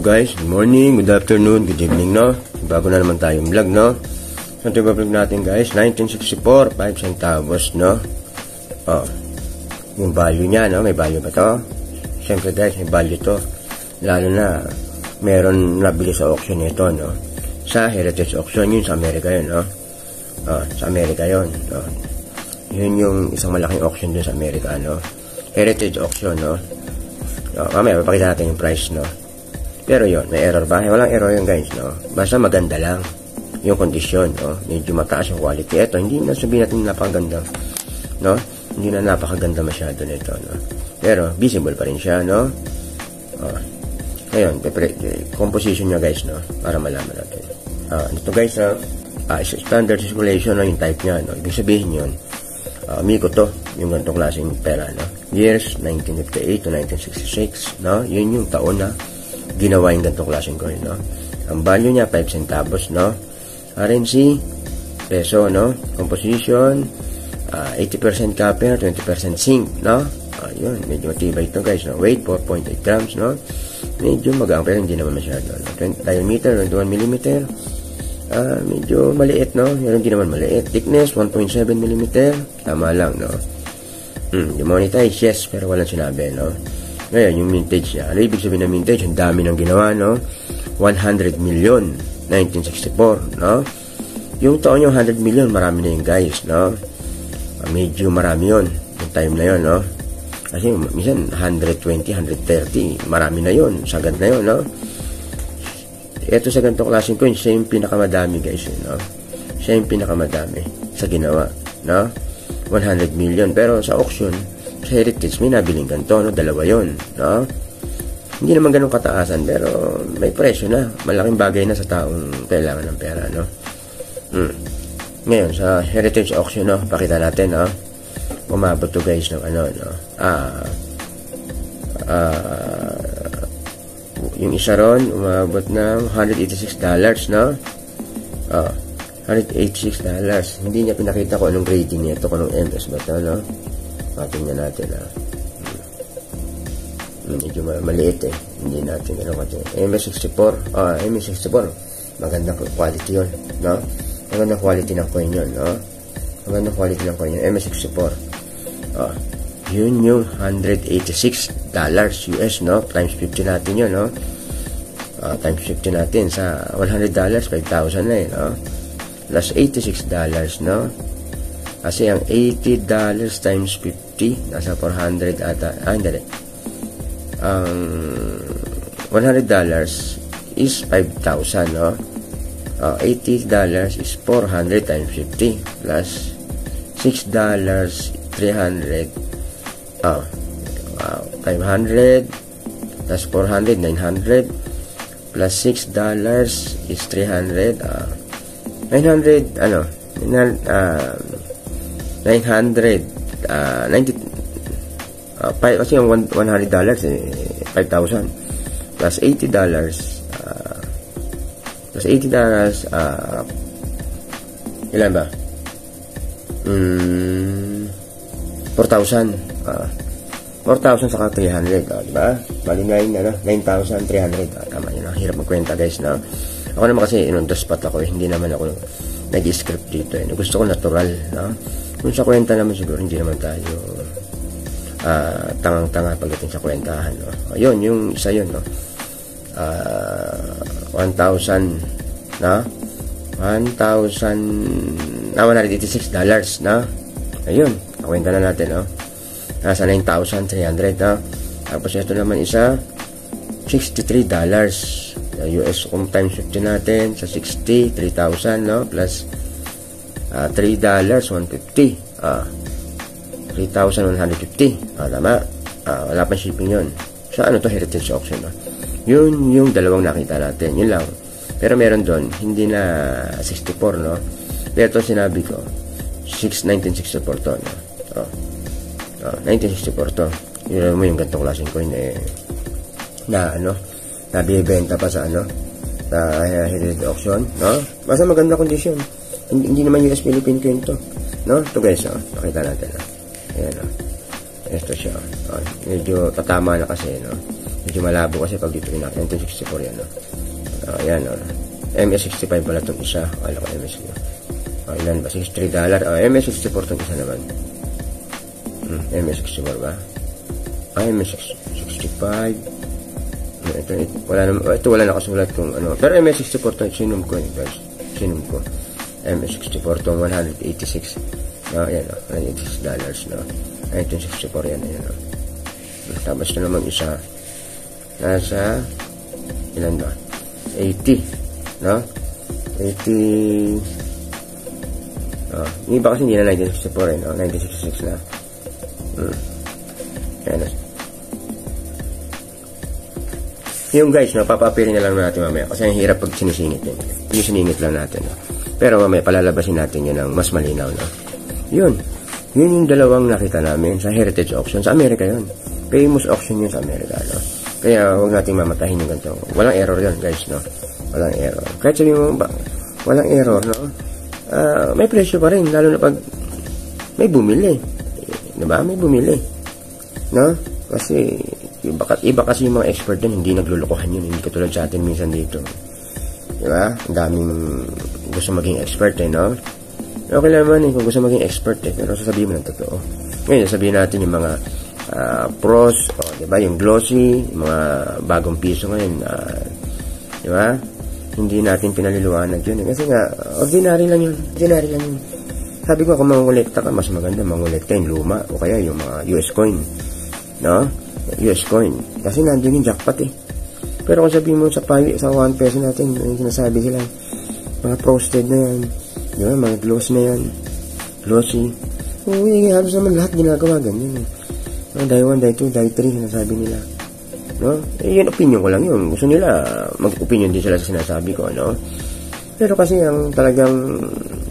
guys, good morning, good afternoon, good evening, no? Bago na naman tayong vlog, no? So, ito yung vlog natin, guys, 1964, 5 centavos, no? Oh, yung value niya, no? May value ba to? Siyempre, guys, may value to. Lalo na, meron nabili sa auction nito, no? Sa Heritage Auction, yun sa Amerika yun, no? Oh, sa Amerika yun, no? Yun yung isang malaking auction dun sa Amerika, no? Heritage Auction, no? Mamaya, papakita natin yung price, no? Pero yun, may error ba? Walang error yun, guys, no? Basta maganda lang yung kondisyon, no? Medyo mataas yung quality. Ito, hindi na sabihin natin napakaganda, no? Hindi na napakaganda masyado nito, no? Pero, visible pa rin siya, no? Ngayon, composition niya, guys, no? Para malaman natin. Ito, guys, standard circulation, no? Yung type niya, no? Ibig sabihin yun, Miko to, yung ganitong klaseng pera, no? Years, 1958 to 1966, no? Yun yung taon na ginawa yung ganitong klaseng coin, no? Ang value niya, 5 centavos, no? Currency, peso, no? Composition, 80% copper, 20% zinc, no? Yun, medyo matibay ito, guys, no? Weight, 4.8 grams, no? Medyo magang, pero hindi naman masyado, no? Diameter, 21 mm, medyo maliit, no? Pero hindi naman maliit. Thickness, 1.7 mm. Tama lang, no? Demonetize, yes, pero walang sinabi, no? Ngayon, yung mintage niya. Ano ibig sabihin ng mintage? Ang dami ng ginawa, no? 100 million, 1964, no? Yung taon yung 100 million, marami na yun, guys, no? Medyo marami yun. Yung time na yun, no? Kasi, minsan, 120, 130, marami na yun. Sagad na yun, no? Ito sa ganitong klaseng coin, siya yung pinakamadami, guys, no? Siya yung pinakamadami sa ginawa, no? 100 million. Pero sa auction, sa Heritage, may nabiling ganito, no? Dalawa yun, no? Hindi naman ganun kataasan, pero may presyo na. Malaking bagay na sa taong kailangan ng pera, no? Ngayon, sa Heritage Auction, no? Pakita natin, no? Umabot to, guys, ng ano, no? Yung isa ron, umabot ng $186, no? $186. Hindi niya pinakita ko anong rating niya ito, kung anong MS ba ito, no? Tingnan natin, medyo maliit, eh. Hindi natin gano'n kasi. MS64, MS64, magandang quality yun, no? Magandang quality ng coin yun, no? Magandang quality ng coin yun, MS64. Yun yung $186 US, no? Times 50 natin yun, no? Times 50 natin sa $100, 5,000 na, eh, no? Plus $86, no? Kasi ang $80 times 50, nasa 400 ata. Hindi. Ang $100 is 5,000, no? $80 is 400 times 50 plus $6, 300. 500 plus 400, 900 plus $6 is 300. 900, ano? 900, 90, kasi yung $100, $5,000 plus $80, ilan ba? 4,000, 4,000 saka 300, diba? Bali 9,300, tama yun, hirap magkwenta, guys, no? Ako naman kasi, on the spot ako, hindi naman ako nag-script dito, eh. Gusto ko natural, no? Kung sa kwenta naman siguro, hindi naman tayo tangang-tanga pagdating sa kwentahan, no? Yun, yung isa yun, no? 1,000, no? $186, no? Ayun, kwenta na natin, no? Nasa 9,300, no? Tapos ito naman isa, $63 US, kung times 50 natin sa 60, 3,000, no? Plus $3, 150, 3,150, tama. Wala pang shipping yun. Sa ano to, Heritage Auction, no? Yun yung dalawang nakita natin, yun lang. Pero meron doon, hindi na 64, no? Pero ito sinabi ko, 1964 to, no? 1964 to. Yun mo yung gantong klaseng coin, eh, na ano, nabibenta pa sa ano, sa Heritage Auction, no? Basta maganda kondisyon. Hindi naman US Philippine coin to, no? Ito, guys, pakita natin, no? Ayan, no? Ito siya, medyo tatama na kasi, no? Medyo malabo kasi pag dito pinakita. 1964 yan, no? Ayan, no? MS65 pala itong isa. Alam ko MS65. Ilan ba? $63. MS64 itong isa naman. MS64 ba? MS65. Ito wala nakasulat kung ano. Pero MS64 ito, sinum ko yun, guys. Sinum ko. MS64 itong 186. No, ayan, no? $186, no? 1964 yan, ayan, no? Tapos ito naman isa. Nasa, ilan ba? 80, no? 80, yung iba kasi hindi na 1964, no? 1966 na. Ayan, no? Yung guys, no, papapirin na lang natin mamaya kasi ang hirap pag sinisingit yun. Yung siningit lang natin, no? Pero mamaya palalabasin natin yun ng mas malinaw, no? Yun yung dalawang nakita namin sa Heritage Auction. Sa Amerika yun. Famous auction yun sa Amerika, no? Kaya huwag nating mamatahin yung ganito. Walang error yun, guys, no? Walang error. Kahit sabihin mo ba, walang error, no? May presyo pa rin, lalo na pag may bumili. Diba? May bumili. No? Kasi iba kasi yung mga expert din, hindi naglulukuhan yun. Hindi katulad sa atin minsan dito. Diba? Ang daming gusto maging expert, no? Okay naman kung gusto maging expert, pero sasabihin mo ng totoo. Ngayon, sasabihin natin yung mga pros, diba? Yung glossy, yung mga bagong piso ngayon, diba? Hindi natin pinaliliwanag yun. Kasi nga, ordinary lang yun. Ordinary lang yun. Sabi ko, kung mangolekta ka, mas maganda mangolekta yung luma o kaya yung mga US coin. No? US coin. Kasi nandun yung jackpot eh. Pero kung sabihin mo sa 1 peso natin, yung sinasabi sila, mga frosted na yan, diba? Mga glossy na yan. Glossy. Uy, halos naman lahat ginagawa ganyan eh. Die 1, die 2, die 3, sinasabi nila. No? Yun, opinion ko lang yun. Gusto nila, mag-opinion din sila sa sinasabi ko, no? Pero kasi ang talagang,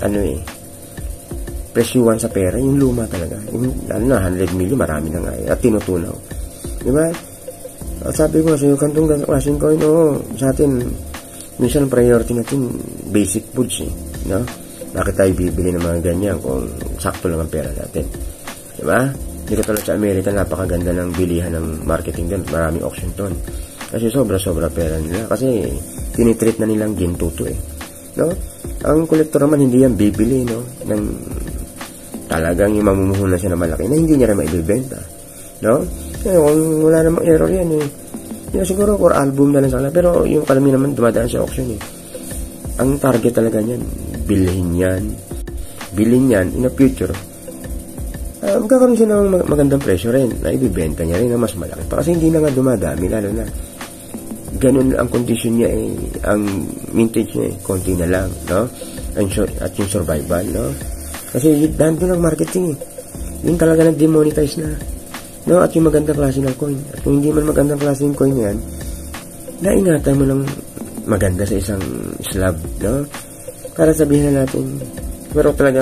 presyuhan sa pera, yung luma talaga. Yung, 100 million, marami na nga eh. At tinutunaw. Diba? At sabi ko, sa yung kantong klaseng coin, sa atin, minsan priority natin, basic foods eh. No? Bakit tayo bibili ng mga ganyan kung sakto lang ang pera natin? Diba? Hindi katulad sa Amerika, napakaganda ng bilihan ng marketing doon. Maraming auction doon. Kasi sobra-sobra pera nila. Kasi tinitreat na nilang gintuto eh. No? Ang kolektor naman, hindi yan bibili, no? Ng talagang yung mamumuhunan siya na malaki na hindi niya rin maibibenta. No? Kaya kung wala namang error yan eh. Yung siguro core album na lang sa kanila. Pero yung kalami naman dumadaan sa auction eh. Ang target talaga niyan, bilhin yan. Bilhin yan in the future. Magkakaroon siya ng magandang presyo rin na ibibenta niya rin na mas malaki pa kasi hindi na nga dumadami, lalo na ganun ang condition niya eh, ang mintage niya eh, konti na lang, no? At yung survival, no? Kasi dahil ng marketing eh, yun talaga nag-demonetize na, no? At yung magandang klase ng coin, at kung hindi man magandang klase ng coin yan, naingatan mo ng maganda sa isang slab, no? Para sabihin na natin, pero talaga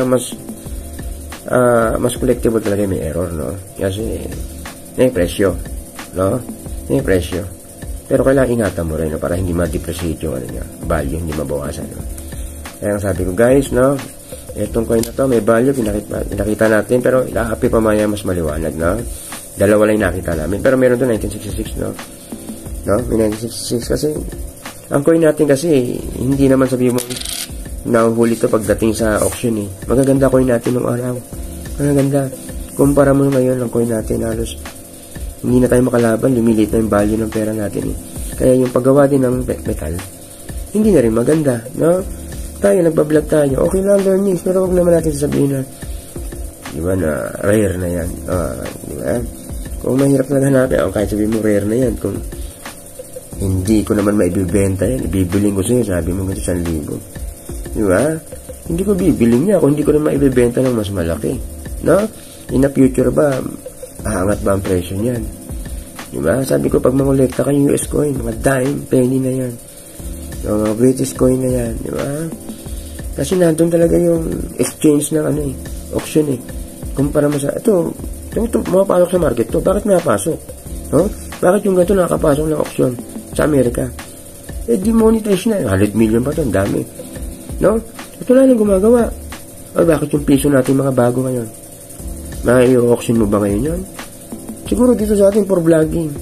mas collectible talaga may error, no? Kasi may presyo, no? May presyo. Pero kailangan ingatan mo rin, no? Para hindi ma-depreciate yung value, hindi mabawasan, no? Kaya sabi ko, guys, no? Itong coin na to, may value, pinakita natin, pero ilaapi pa maya mas maliwanag, no? Dalawa lang nakita namin. Pero meron doon 1966, no? No? May 1966 kasi ang coin natin kasi hindi naman sabi mo nahuhuli to pagdating sa auction eh. Magaganda coin natin nung araw. Magaganda. Kumpara mo ngayon ang coin natin, halos hindi na tayo makalaban, lumilit na yung value ng pera natin eh. Kaya yung paggawa din ng metal, hindi na rin maganda, no? Tayo, nagbablog tayo. Okay lang, learnings, pero huwag naman natin sasabihin na, di ba, na rare na yan. Di ba? Kung mahirap na hanapin, kahit sabihin mo rare na yan, kung hindi ko naman maibibenta yan, ibibiling ko sa'yo, sabi mo ganito 1,000. Diba? Hindi ko bibiling niya kung hindi ko rin maibibenta ng mas malaki. No? In the future ba, aangat ba ang presyo niyan? Diba? Sabi ko, pag mangolekta ka yung US coin, mga dime, penny na yan. Yung mga British coin na yan. Diba? Kasi nandun talaga yung exchange ng auction eh. Kumpara mo sa, ito mapasok sa market to. Bakit napasok? No? Bakit yung ganito nakapasok ng auction sa Amerika? Demonetize na. 100 million pa ito, ang dami. No? Ito lang yung gumagawa. O bakit yung piso natin mga bago ngayon? May i-auction mo ba ngayon yun? Siguro dito sa atin for vlogging.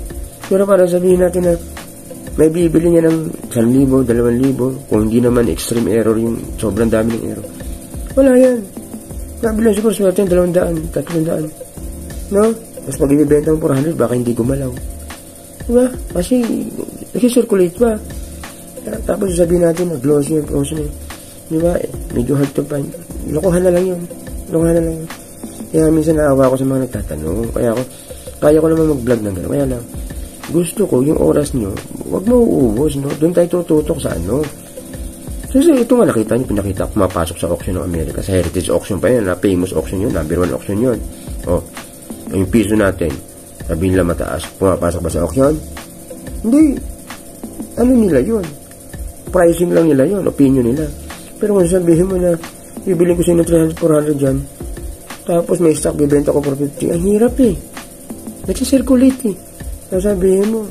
Pero para sabihin natin na may bibili niya ng 1,000, 2,000, kung hindi naman extreme error yung sobrang dami ng error. Wala yan. Nabilang siguro swerte yung 200, 300. No? Tapos pag ibibenta mo 400, baka hindi gumalaw. Diba? Kasi, nag-circulate pa. Tapos sabihin natin, glossy yung glossy na yun. Diba? Medyo hard to find. Lokohan na lang yun. Kaya minsan naawa ko sa mga nagtatanong. Kaya ko naman mag-vlog ng gano'n. Kaya lang, gusto ko yung oras nyo, wag mauubos, no? Doon tayo tututok sa ano. Kasi ito nga nakita nyo, pinakita ko mapasok sa auction ng Amerika. Sa Heritage Auction pa yan, na famous auction yun, number 1 auction yun. O, yung piso natin, sabihin nila mataas, pumapasok ba sa auction? Hindi. Ano nila yun? Pricing lang nila yun, opinion nila. Pero kung sabihin mo na, bibiling ko sa inyo 300, 400 dyan, tapos may stock, bibenta ko for 50, ang hirap eh. Nagsisirculate eh. Sabihin mo,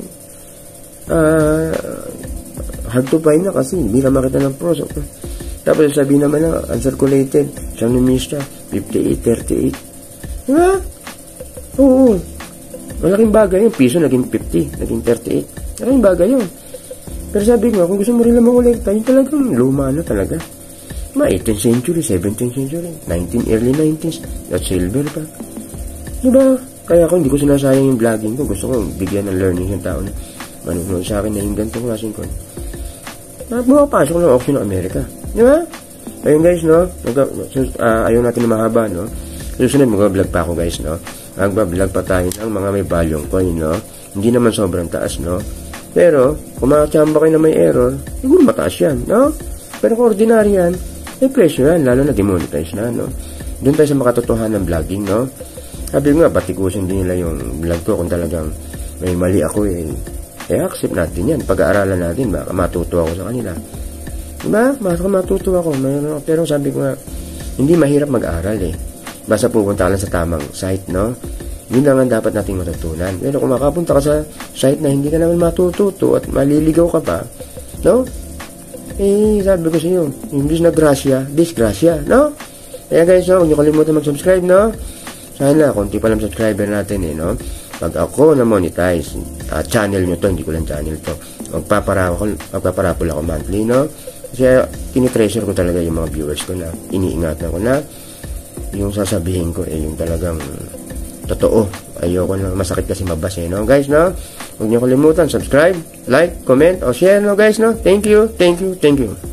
hard to find na kasi hindi na makita ng pros. Tapos sabihin naman na uncirculated, siyang numista, 58, 38. Diba? Oo. Malaking bagay yung piso, naging 50, naging 38. Malaking bagay yun. Pero sabi mo, kung gusto mo rin lang makolekta, yun talagang luma na talaga. 18th century, 17th century, early 19s, at silver pa. Diba? Kaya ako hindi ko sinasayang yung vlogging ko. Gusto ko bigyan ng learning yung tao na manunood sa akin na yung ganitong klaseng ko. Bumapasok ng auction ng Amerika. Di ba? Ayun guys, no? Ayaw natin na mahaba, no? Susunod, mag-vlog pa ako guys, no? Mag-vlog pa tayo ng mga may valuing coin, no? Hindi naman sobrang taas, no? Pero, kung makachamba kayo na may error, siguro mataas yan, no? Pero kung ordinary yan, may presyo yan, lalo na demonetize na, no? Doon tayo sa makatotohanan ng vlogging, no? Sabi nga, batikusin din nila yung vlog ko kung talagang may mali ako accept natin yan. Pag-aaralan natin, baka matuto ako sa kanila. Diba? Baka matuto ako. Pero sabi ko nga, hindi mahirap mag-aral eh. Basta pupunta ka lang sa tamang site, no? Yun lang ang dapat nating matutunan. Pero kung makapunta ka sa site na hindi ka naman matututo at maliligaw ka pa, no? Sabi ko sa iyo, English na gracia, disgracia, no? Kaya guys, huwag niyo kalimutan mag-subscribe, no? Sana, konti pa lang subscriber natin no? Pag ako na-monetize, channel nyo to, hindi ko lang channel to. Magpaparapol ako monthly, no? Kasi tinitreasure ko talaga yung mga viewers ko na iniingatan ko na yung sasabihin ko yung talagang totoo. Ayoko na masakit kasi mabasa, no? Guys, no? Huwag niyo kalimutan, subscribe, like, comment, o share, no guys, no? Thank you.